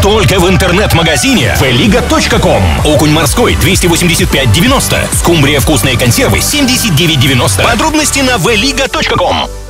только в интернет-магазине veliga.com. Окунь морской 285,90. Скумбрия вкусные консервы 79,90. Подробности на veliga.com.